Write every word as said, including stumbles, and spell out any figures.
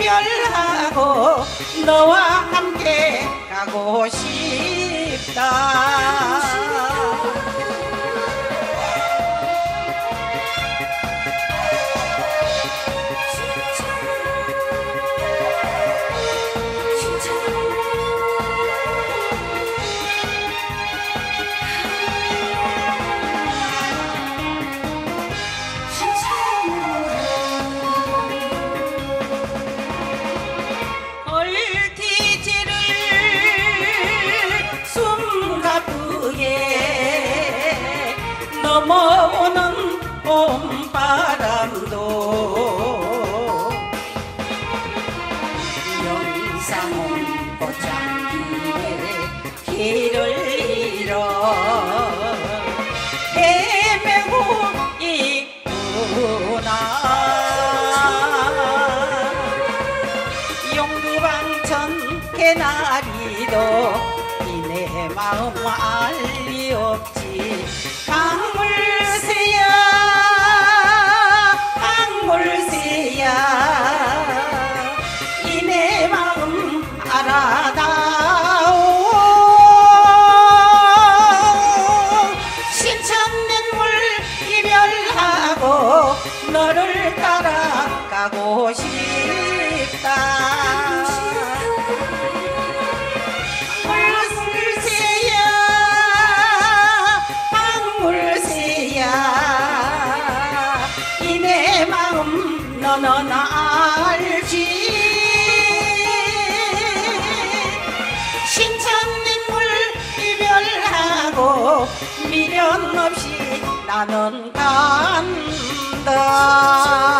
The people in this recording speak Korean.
이별하고 너와 함께 가고 싶다. 넘어오는 봄바람도 영상은 꽃향기에 길을 잃어 헤매고 있구나. 용두방천 개나리도 이내 마음 알리 없지. 강물새야 강물새야 이 내 마음 알아다오. 신천맨물 이별하고 너를 따라가고 싶다. 너는 알지. 신천민물 이별하고 미련 없이 나는 간다.